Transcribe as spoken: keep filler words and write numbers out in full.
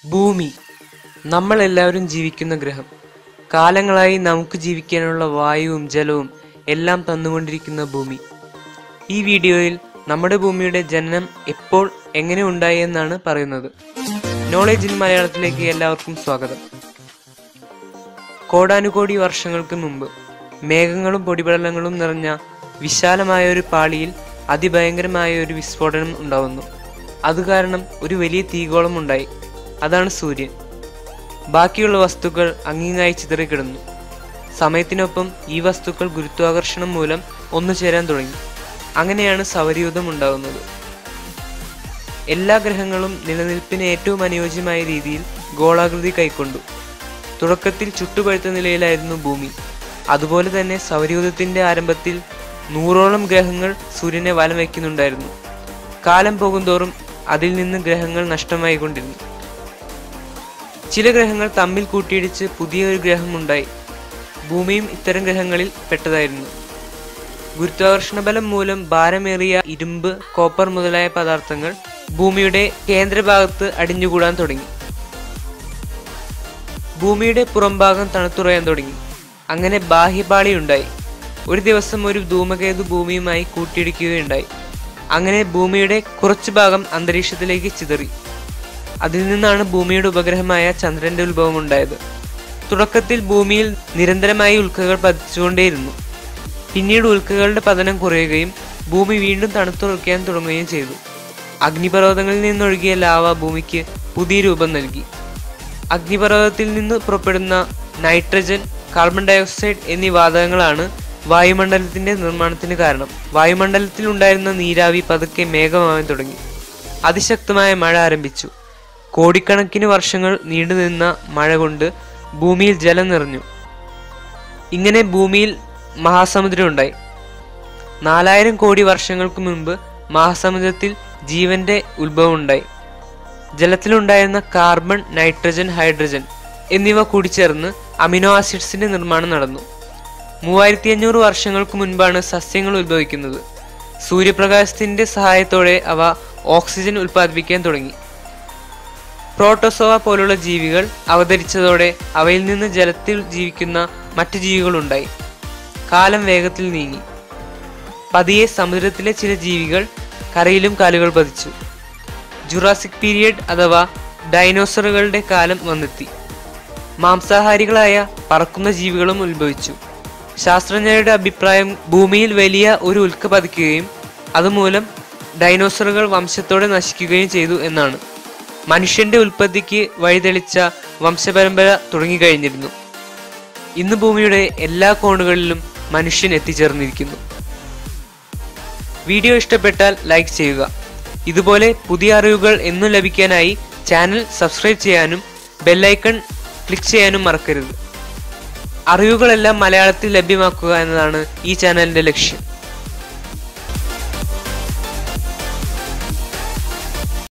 ഭൂമി നമ്മളെല്ലാവരും ജീവിക്കുന്ന ഗ്രഹം. കാലങ്ങളായി നമുക്ക് ജീവിക്കാനുള്ള വായുവും ജലവും എല്ലാം തന്നുകൊണ്ടിരിക്കുന്ന ഭൂമി. ഈ വീഡിയോയിൽ നമ്മുടെ ഭൂമിയുടെ ജനനം എപ്പോൾ എങ്ങനെ ഉണ്ടായി എന്നാണ് പറയുന്നത്. നോളേജ് ഇൻ മലയാളത്തിലേക്ക് എല്ലാവർക്കും സ്വാഗതം. കോടാനുകോടി വർഷങ്ങൾക്ക് മുമ്പ് മേഘങ്ങളും പൊടിപടലങ്ങളും നിറഞ്ഞ വിശാലമായ ഒരു പാളിയിൽ അതിഭയങ്കരമായ ഒരു വിസ്ഫോടനം ഉണ്ടാവുന്നു. അതുകാരണം ഒരു വലിയ തീഗോളം ഉണ്ടായി. അതാണ് സൂര്യൻ. ബാക്കിയുള്ള വസ്തുക്കൾ അങ്ങിങ്ങായി ചിതറിക്കിടന്നു. സമയത്തിനൊപ്പം ഈ വസ്തുക്കൾ ഗുരുത്വാകർഷണം മൂലം ഒന്നു ചേരാൻ തുടങ്ങി. അങ്ങനെയാണ് സൗരയൂഥം ഉണ്ടാകുന്നത്. എല്ലാ ഗ്രഹങ്ങളും നിലനിൽപ്പിന് ഏറ്റവും അനുയോജ്യമായ രീതിയിൽ ഗോളാകൃതി കൈക്കൊണ്ടു. തുടക്കത്തിൽ ചുട്ടുപഴുത്ത നിലയിലായിരുന്നു ഭൂമി. അതുപോലെ തന്നെ സൗരയൂഥത്തിന്റെ ആരംഭത്തിൽ നൂറോളം ഗ്രഹങ്ങൾ സൂര്യനെ വലം വയ്ക്കുന്നുണ്ടായിരുന്നു. കാലം പോകുന്തോറും അതിൽ നിന്ന് ഗ്രഹങ്ങൾ നഷ്ടമായിക്കൊണ്ടിരുന്നു. ചില ഗ്രഹങ്ങൾ തമ്മിൽ കൂട്ടിയിടിച്ച് പുതിയൊരു ഗ്രഹമുണ്ടായി. ഭൂമിയും ഇത്തരം ഗ്രഹങ്ങളിൽ പെട്ടതായിരുന്നു. ഗുരുത്വാകർഷണ ബലം മൂലം ഭാരമേറിയ ഇരുമ്പ്, കോപ്പർ മുതലായ പദാർത്ഥങ്ങൾ ഭൂമിയുടെ കേന്ദ്രഭാഗത്ത് അടിഞ്ഞുകൂടാൻ തുടങ്ങി. ഭൂമിയുടെ പുറംഭാഗം തണുത്തുറയാൻ തുടങ്ങി. അങ്ങനെ ബാഹ്യപാളി ഉണ്ടായി. ഒരു ദിവസം ഒരു ധൂമകേതു ഭൂമിയുമായി കൂട്ടിയിടിക്കുകയുണ്ടായി. അങ്ങനെ ഭൂമിയുടെ കുറച്ചു ഭാഗം അന്തരീക്ഷത്തിലേക്ക് ചിതറി. അതിൽ നിന്നാണ് ഭൂമിയുടെ ഉപഗ്രഹമായ ചന്ദ്രന്റെ ഉത്ഭവം ഉണ്ടായത്. തുടക്കത്തിൽ ഭൂമിയിൽ നിരന്തരമായി ഉൽക്കകൾ പതിച്ചുകൊണ്ടേയിരുന്നു. പിന്നീട് ഉൽക്കകളുടെ പതനം കുറയുകയും ഭൂമി വീണ്ടും തണുത്തുറയ്ക്കാൻ തുടങ്ങുകയും ചെയ്തു. അഗ്നിപർവ്വതങ്ങളിൽ നിന്നൊഴുകിയ ലാവ ഭൂമിക്ക് പുതിയ രൂപം നൽകി. അഗ്നിപർവ്വതത്തിൽ നിന്ന് പുറപ്പെടുന്ന നൈട്രജൻ, കാർബൺ ഡയോക്സൈഡ് എന്നീ വാതകങ്ങളാണ് വായുമണ്ഡലത്തിന്റെ നിർമ്മാണത്തിന് കാരണം. വായുമണ്ഡലത്തിൽ ഉണ്ടായിരുന്ന നീരാവി പതുക്കെ മേഘമാവാൻ തുടങ്ങി. അതിശക്തമായ മഴ ആരംഭിച്ചു. കോടിക്കണക്കിന് വർഷങ്ങൾ നീണ്ടുനിന്ന മഴ കൊണ്ട് ഭൂമിയിൽ ജലം നിറഞ്ഞു. ഇങ്ങനെ ഭൂമിയിൽ മഹാസമുദ്രം ഉണ്ടായി. നാലായിരം കോടി വർഷങ്ങൾക്ക് മുൻപ് മഹാസമുദ്രത്തിൽ ജീവന്റെ ഉത്ഭവം ഉണ്ടായി. ജലത്തിലുണ്ടായിരുന്ന കാർബൺ, നൈട്രജൻ, ഹൈഡ്രജൻ എന്നിവ കൂടിച്ചേർന്ന് അമിനോ ആസിഡ്സിന്റെ നിർമ്മാണം നടന്നു. മൂവായിരത്തി അഞ്ഞൂറ് വർഷങ്ങൾക്ക് മുൻപാണ് സസ്യങ്ങൾ ഉത്ഭവിക്കുന്നത്. സൂര്യപ്രകാശത്തിന്റെ സഹായത്തോടെ അവ ഓക്സിജൻ ഉൽപ്പാദിപ്പിക്കാൻ തുടങ്ങി. പ്രോട്ടോസോവ പോലുള്ള ജീവികൾ അവതരിച്ചതോടെ അവയിൽ നിന്ന് ജലത്തിൽ ജീവിക്കുന്ന മറ്റു ജീവികളുണ്ടായി. കാലം വേഗത്തിൽ നീങ്ങി. പതിയെ സമുദ്രത്തിലെ ചില ജീവികൾ കരയിലും കാലുകൾ പതിച്ചു. ജുറാസിക് പീരിയഡ് അഥവാ ഡൈനോസറുകളുടെ കാലം വന്നെത്തി. മാംസാഹാരികളായ പറക്കുന്ന ജീവികളും ഉത്ഭവിച്ചു. ശാസ്ത്രജ്ഞരുടെ അഭിപ്രായം ഭൂമിയിൽ വലിയ ഒരു ഉൽക്ക പതിക്കുകയും അതുമൂലം ഡൈനോസറുകൾ വംശത്തോടെ നശിക്കുകയും ചെയ്തു എന്നാണ്. മനുഷ്യന്റെ ഉൽപ്പത്തിക്ക് വഴിതെളിച്ച വംശപരമ്പര തുടങ്ങിക്കഴിഞ്ഞിരുന്നു. ഇന്ന് ഭൂമിയുടെ എല്ലാ കോണുകളിലും മനുഷ്യൻ എത്തിച്ചേർന്നിരിക്കുന്നു. വീഡിയോ ഇഷ്ടപ്പെട്ടാൽ ലൈക്ക് ചെയ്യുക. ഇതുപോലെ പുതിയ അറിവുകൾ എന്നും ലഭിക്കാനായി ചാനൽ സബ്സ്ക്രൈബ് ചെയ്യാനും ബെല്ലൈക്കൺ ക്ലിക്ക് ചെയ്യാനും മറക്കരുത്. അറിവുകളെല്ലാം മലയാളത്തിൽ ലഭ്യമാക്കുക എന്നതാണ് ഈ ചാനലിന്റെ ലക്ഷ്യം.